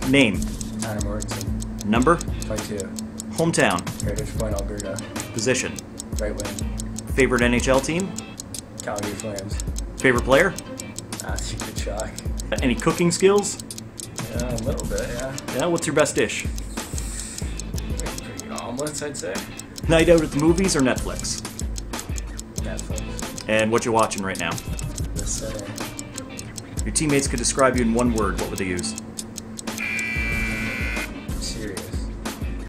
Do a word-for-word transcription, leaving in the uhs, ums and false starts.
Name. Anna Mortenson. Number. twenty-two. Hometown. Heritage Point, Alberta. Position. Right wing. Favorite N H L team. Calgary Flames. Favorite player. Ah, stupid shock. Any cooking skills? Yeah, a little bit, yeah. Yeah, what's your best dish? Pretty good omelets, I'd say. Night out at the movies or Netflix? Netflix. And what you watching right now? The Center. Your teammates could describe you in one word, what would they use?